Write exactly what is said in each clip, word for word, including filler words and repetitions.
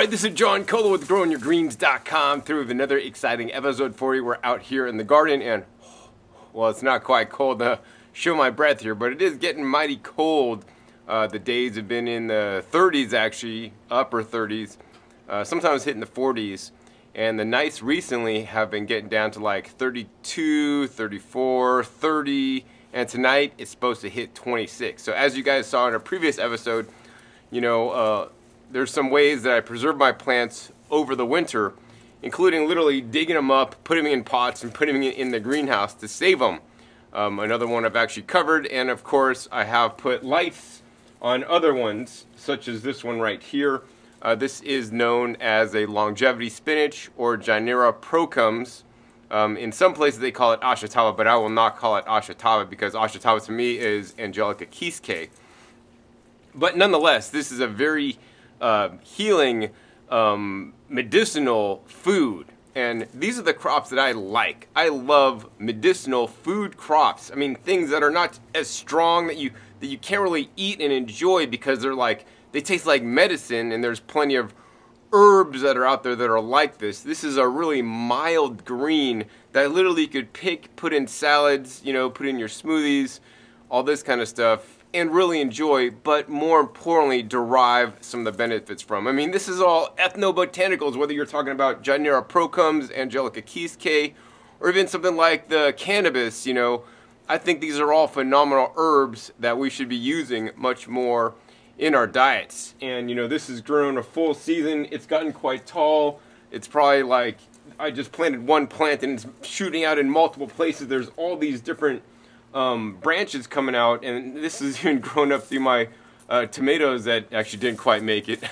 Alright, this is John Colo with growing your greens dot com through with another exciting episode for you. We're out here in the garden and, well, it's not quite cold to show my breath here, but it is getting mighty cold. Uh, the days have been in the thirties actually, upper thirties, uh, sometimes hitting the forties. And the nights recently have been getting down to like thirty-two, thirty-four, thirty, and tonight it's supposed to hit twenty-six. So as you guys saw in a previous episode, you know, uh, there's some ways that I preserve my plants over the winter, including literally digging them up, putting them in pots, and putting them in the greenhouse to save them. Um, another one I've actually covered, and of course I have put lights on other ones, such as this one right here. Uh, this is known as a longevity spinach or Gynura Procumbens. Um, in some places they call it ashitava, but I will not call it ashitava because ashitava to me is Angelica quisquae. But nonetheless, this is a very uh, healing, um, medicinal food. And these are the crops that I like. I love medicinal food crops. I mean, things that are not as strong that you that you can't really eat and enjoy because they're like, they taste like medicine, and there's plenty of herbs that are out there that are like this. This is a really mild green that literally you could pick, put in salads, you know, put in your smoothies, all this kind of stuff, and really enjoy, but more importantly, derive some of the benefits from. I mean, this is all ethnobotanicals, whether you're talking about Gynura Procumbens, Angelica quisquae, or even something like the cannabis, you know. I think these are all phenomenal herbs that we should be using much more in our diets. And, you know, this has grown a full season. It's gotten quite tall. It's probably like, I just planted one plant and it's shooting out in multiple places. There's all these different Um, branches coming out, and this has even grown up through my uh, tomatoes that actually didn't quite make it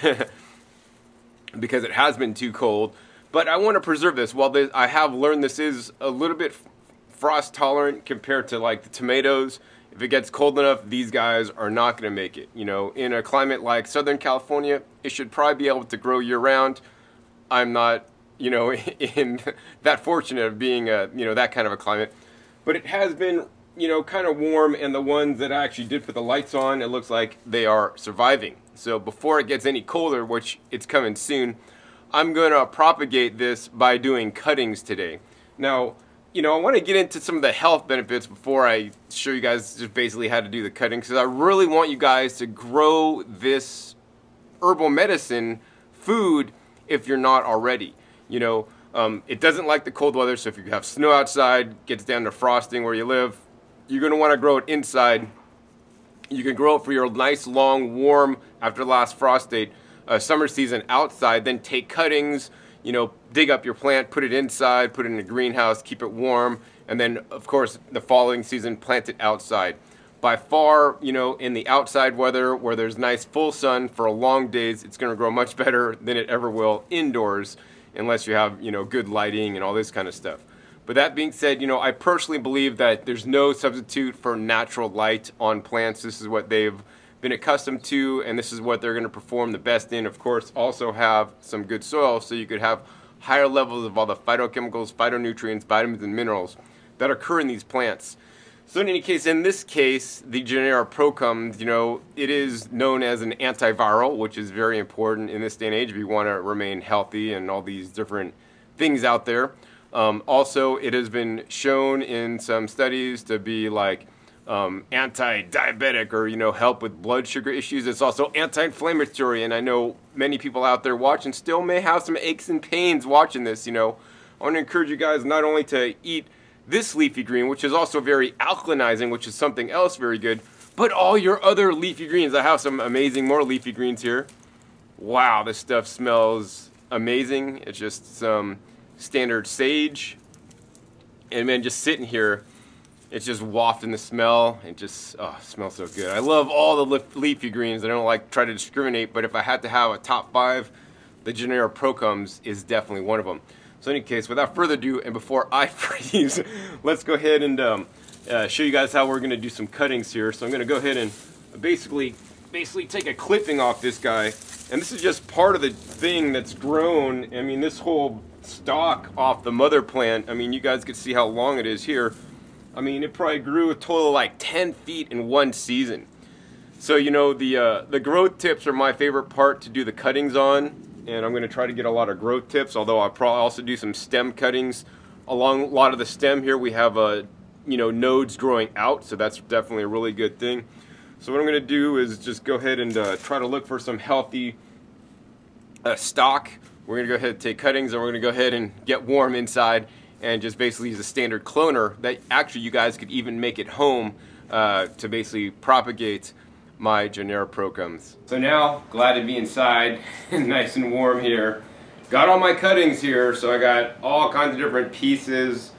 because it has been too cold. But I want to preserve this. While this, I have learned this is a little bit frost tolerant compared to like the tomatoes. If it gets cold enough, these guys are not going to make it. You know, in a climate like Southern California, it should probably be able to grow year round. I'm not, you know, in that fortunate of being a, you know, that kind of a climate, but it has been, you know, kind of warm, and the ones that I actually did put the lights on, it looks like they are surviving. So before it gets any colder, which it's coming soon, I'm going to propagate this by doing cuttings today. Now, you know, I want to get into some of the health benefits before I show you guys just basically how to do the cuttings, because I really want you guys to grow this herbal medicine food if you're not already. You know, um, it doesn't like the cold weather, so if you have snow outside, gets down to frosting where you live, you're going to want to grow it inside. You can grow it for your nice, long, warm, after the last frost date, uh, summer season outside. Then take cuttings, you know, dig up your plant, put it inside, put it in a greenhouse, keep it warm. And then, of course, the following season, plant it outside. By far, you know, in the outside weather where there's nice full sun for long days, it's going to grow much better than it ever will indoors, unless you have, you know, good lighting and all this kind of stuff. But that being said, you know, I personally believe that there's no substitute for natural light on plants. This is what they've been accustomed to, and this is what they're going to perform the best in. Of course, also have some good soil so you could have higher levels of all the phytochemicals, phytonutrients, vitamins, and minerals that occur in these plants. So in any case, in this case, the Gynura Procumbens, you know, it is known as an antiviral, which is very important in this day and age if you want to remain healthy and all these different things out there. Um, also, it has been shown in some studies to be like um, anti-diabetic, or, you know, help with blood sugar issues. It's also anti-inflammatory, and I know many people out there watching still may have some aches and pains watching this. You know, I want to encourage you guys not only to eat this leafy green, which is also very alkalinizing, which is something else very good, but all your other leafy greens. I have some amazing more leafy greens here. Wow, this stuff smells amazing. It's just some standard sage, and man, just sitting here, it's just wafting the smell. It just, oh, it smells so good. I love all the le leafy greens. I don't like try to discriminate, but if I had to have a top five, the Gynura Procumbens is definitely one of them. So in any case, without further ado, and before I freeze, let's go ahead and um, uh, show you guys how we're going to do some cuttings here. So I'm going to go ahead and basically basically take a clipping off this guy, and this is just part of the thing that's grown. I mean, this whole stalk off the mother plant, I mean, you guys can see how long it is here. I mean, it probably grew a total of like ten feet in one season. So, you know, the uh, the growth tips are my favorite part to do the cuttings on. and I'm going to try to get a lot of growth tips, although I'll probably also do some stem cuttings. Along a lot of the stem here we have uh, you know, nodes growing out, so that's definitely a really good thing. So what I'm going to do is just go ahead and uh, try to look for some healthy uh, stock. We're going to go ahead and take cuttings, and we're going to go ahead and get warm inside and just basically use a standard cloner that actually you guys could even make at home uh, to basically propagate my Gynura Procumbens. So now, glad to be inside, nice and warm here. Got all my cuttings here, so I got all kinds of different pieces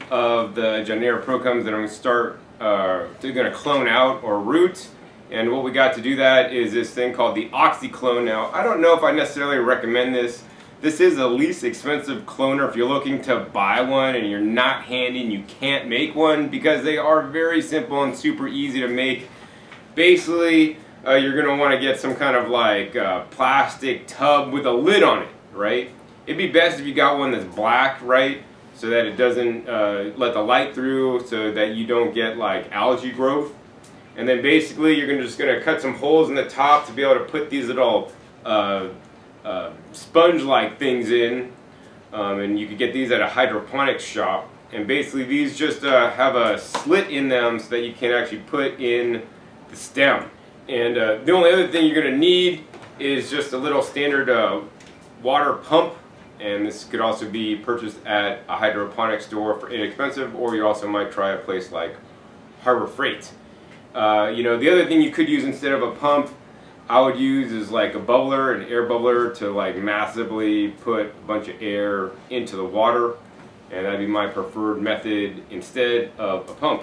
of the Gynura Procumbens that I'm going to start uh, going to clone out or root. And what we got to do that is this thing called the oxyclone. Now, I don't know if I necessarily recommend this. This is the least expensive cloner if you're looking to buy one and you're not handy and you can't make one, because they are very simple and super easy to make. Basically, uh, you're going to want to get some kind of like uh, plastic tub with a lid on it, right? It'd be best if you got one that's black, right? So that it doesn't uh, let the light through, so that you don't get like algae growth. And then basically you're gonna, just going to cut some holes in the top to be able to put these little uh, uh, sponge-like things in. Um, and you could get these at a hydroponics shop. And basically these just uh, have a slit in them so that you can actually put in the stem. And uh, the only other thing you're going to need is just a little standard uh, water pump. And this could also be purchased at a hydroponic store for inexpensive, or you also might try a place like Harbor Freight. Uh, you know, the other thing you could use instead of a pump, I would use is like a bubbler, an air bubbler, to like massively put a bunch of air into the water, and that'd be my preferred method instead of a pump.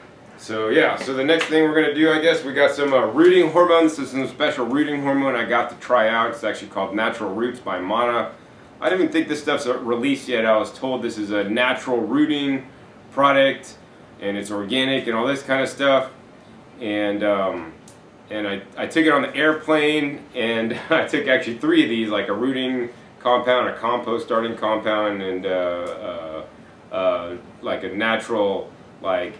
So yeah, so the next thing we're going to do, I guess, we got some uh, rooting hormone. This is some special rooting hormone I got to try out. It's actually called Natural Roots by Mana. I don't even think this stuff's released yet. I was told this is a natural rooting product and it's organic and all this kind of stuff. And um, and I, I took it on the airplane, and I took actually three of these, like a rooting compound, a compost starting compound, and uh, uh, uh, like a natural like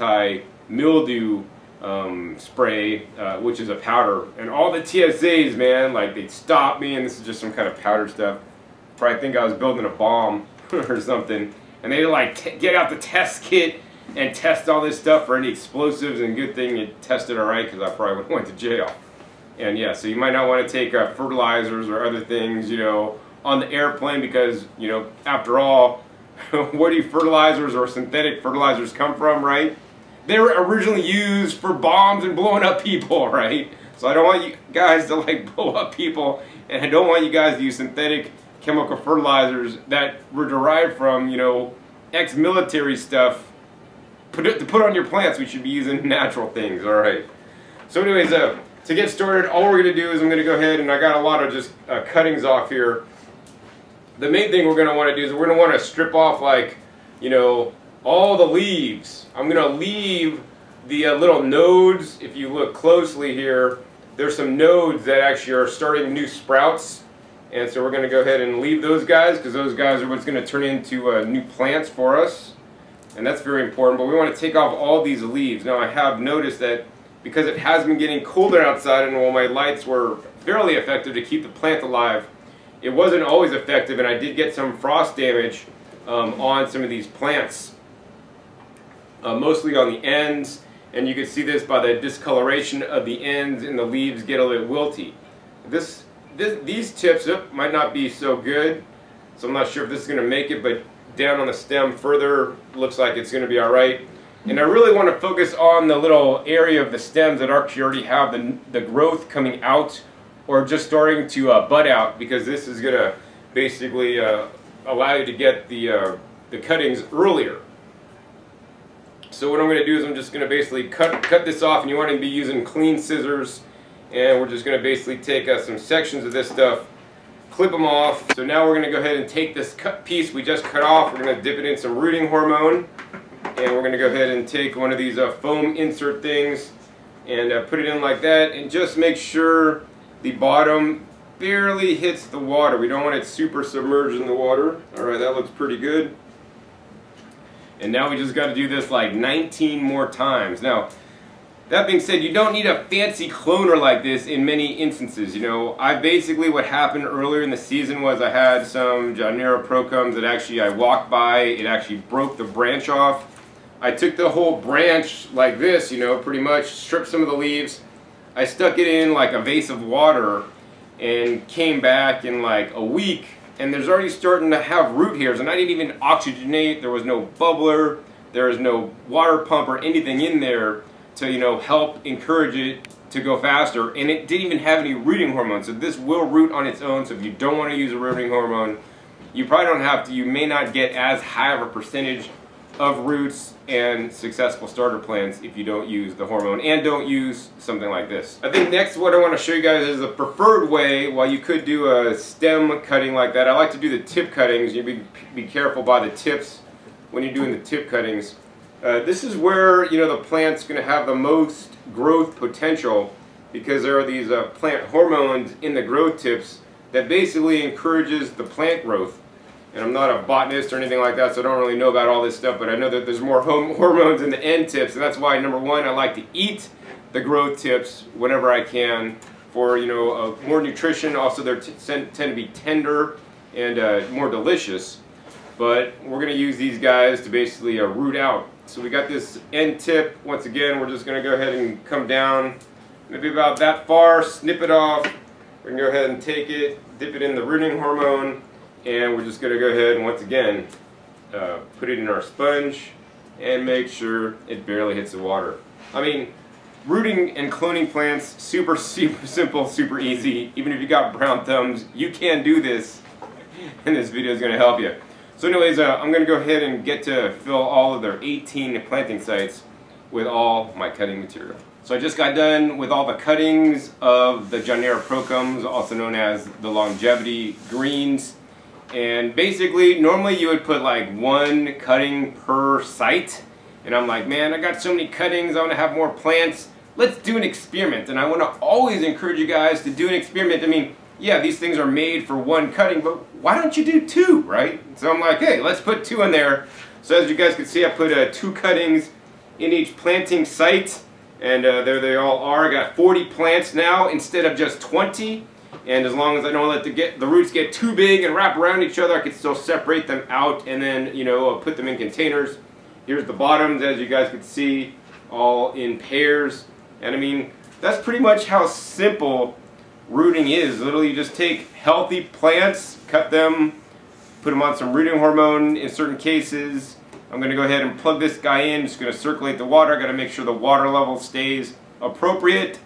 anti-mildew um, spray, uh, which is a powder. And all the T S As, man, like they'd stop me, and this is just some kind of powder stuff. Probably think I was building a bomb or something, and they'd like t get out the test kit and test all this stuff for any explosives, and good thing it tested alright, because I probably would have went to jail. And yeah, so you might not want to take uh, fertilizers or other things, you know, on the airplane, because, you know, after all, where do fertilizers or synthetic fertilizers come from, right? They were originally used for bombs and blowing up people, right? So I don't want you guys to like blow up people, and I don't want you guys to use synthetic chemical fertilizers that were derived from, you know, ex-military stuff put it, to put on your plants. We should be using natural things, all right? So anyways, uh, to get started, all we're going to do is I'm going to go ahead, and I got a lot of just uh, cuttings off here. The main thing we're going to want to do is we're going to want to strip off, like, you know, all the leaves. I'm going to leave the uh, little nodes. If you look closely here, there's some nodes that actually are starting new sprouts. And so we're going to go ahead and leave those guys, because those guys are what's going to turn into uh, new plants for us. And that's very important. But we want to take off all these leaves. Now I have noticed that because it has been getting colder outside, and while my lights were fairly effective to keep the plant alive, it wasn't always effective, and I did get some frost damage um, on some of these plants. Uh, mostly on the ends, and you can see this by the discoloration of the ends, and the leaves get a little wilty. This This, these tips up might not be so good, so I'm not sure if this is going to make it, but down on the stem further looks like it's going to be alright. And I really want to focus on the little area of the stems that actually already have the, the growth coming out, or just starting to uh, bud out, because this is going to basically uh, allow you to get the, uh, the cuttings earlier. So what I'm going to do is I'm just going to basically cut, cut this off, and you want to be using clean scissors. And we're just going to basically take uh, some sections of this stuff, clip them off. So now we're going to go ahead and take this cut piece we just cut off, we're going to dip it in some rooting hormone, and we're going to go ahead and take one of these uh, foam insert things and uh, put it in like that, and just make sure the bottom barely hits the water. We don't want it super submerged in the water. Alright, that looks pretty good. And now we just got to do this like nineteen more times. Now, That being said, you don't need a fancy cloner like this in many instances. You know, I basically, what happened earlier in the season was I had some Gynura Procumbens that actually I walked by, it actually broke the branch off. I took the whole branch like this, you know, pretty much, stripped some of the leaves. I stuck it in like a vase of water and came back in like a week, and there's already starting to have root hairs, and I didn't even oxygenate. There was no bubbler, there was no water pump or anything in there to, you know, help encourage it to go faster, and it didn't even have any rooting hormone. So this will root on its own. So if you don't want to use a rooting hormone, you probably don't have to. You may not get as high of a percentage of roots and successful starter plants if you don't use the hormone and don't use something like this. I think next what I want to show you guys is the preferred way. While you could do a stem cutting like that, I like to do the tip cuttings. You be, be careful by the tips when you're doing the tip cuttings. Uh, this is where, you know, the plant's going to have the most growth potential, because there are these uh, plant hormones in the growth tips that basically encourages the plant growth. And I'm not a botanist or anything like that, so I don't really know about all this stuff, but I know that there's more hormones in the end tips, and that's why, number one, I like to eat the growth tips whenever I can for, you know, uh, more nutrition. Also, they tend to be tender and uh, more delicious. But we're going to use these guys to basically uh, root out. So we got this end tip. Once again, we're just going to go ahead and come down maybe about that far, snip it off. We're going to go ahead and take it, dip it in the rooting hormone, and we're just going to go ahead and once again uh, put it in our sponge and make sure it barely hits the water. I mean, rooting and cloning plants, super, super simple, super easy. Even if you got brown thumbs, you can do this, and this video is going to help you. So anyways, uh, I'm going to go ahead and get to fill all of their eighteen planting sites with all my cutting material. So I just got done with all the cuttings of the Gynura Procumbens, also known as the longevity greens. And basically, normally you would put like one cutting per site. And I'm like, man, I got so many cuttings, I want to have more plants. Let's do an experiment. And I want to always encourage you guys to do an experiment. I mean, yeah, these things are made for one cutting, but why don't you do two, right? So I'm like, hey, let's put two in there. So as you guys can see, I put uh, two cuttings in each planting site, and uh, there they all are. I got forty plants now instead of just twenty, and as long as I don't let the, get, the roots get too big and wrap around each other, I can still separate them out and then, you know, put them in containers. Here's the bottoms, as you guys can see, all in pairs. And I mean, that's pretty much how simple rooting is. Literally, you just take healthy plants, cut them, put them on some rooting hormone in certain cases. I'm going to go ahead and plug this guy in, just going to circulate the water. I got to make sure the water level stays appropriate.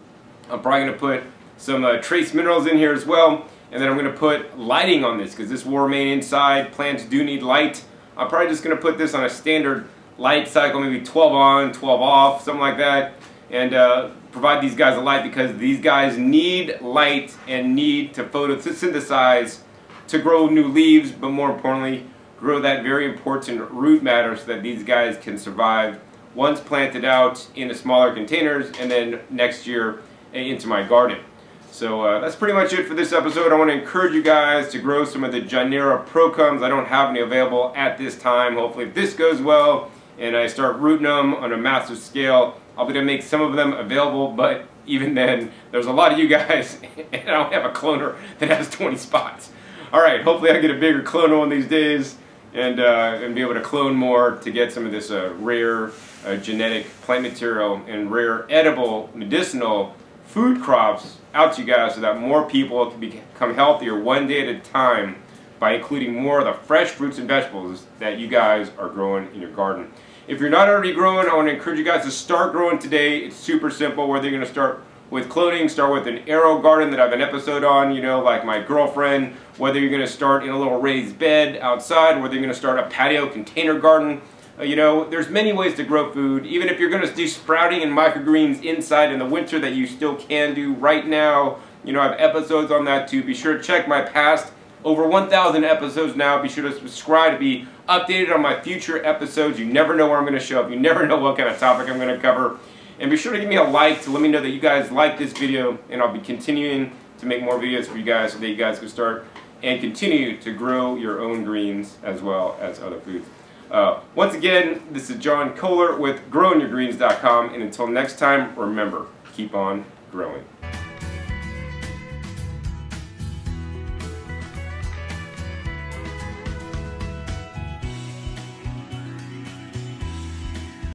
I'm probably going to put some uh, trace minerals in here as well, and then I'm going to put lighting on this because this will remain inside. Plants do need light. I'm probably just going to put this on a standard light cycle, maybe twelve on, twelve off, something like that, and uh, provide these guys a light because these guys need light and need to photosynthesize to grow new leaves, but more importantly, grow that very important root matter so that these guys can survive once planted out in the smaller containers and then next year into my garden. So uh, that's pretty much it for this episode. I want to encourage you guys to grow some of the Gynura Procumbens. I don't have any available at this time. Hopefully if this goes well and I start rooting them on a massive scale, I'll be able to make some of them available, but even then, there's a lot of you guys, and I don't have a cloner that has twenty spots. Alright, hopefully I get a bigger cloner one of these days, and, uh, and be able to clone more to get some of this uh, rare uh, genetic plant material and rare edible medicinal food crops out to you guys so that more people can become healthier one day at a time by including more of the fresh fruits and vegetables that you guys are growing in your garden. If you're not already growing, I want to encourage you guys to start growing today. It's super simple. Whether you're going to start with cloning, start with an arrow garden that I have an episode on, you know, like my girlfriend, whether you're going to start in a little raised bed outside, whether you're going to start a patio container garden. Uh, you know, there's many ways to grow food. Even if you're going to do sprouting and microgreens inside in the winter that you still can do right now, you know, I have episodes on that too. Be sure to check my past over one thousand episodes now. Be sure to subscribe to be updated on my future episodes. You never know where I'm going to show up. You never know what kind of topic I'm going to cover. And be sure to give me a like to let me know that you guys like this video, and I'll be continuing to make more videos for you guys so that you guys can start and continue to grow your own greens as well as other foods. Uh, once again, this is John Kohler with growing your greens dot com, and until next time, remember, keep on growing.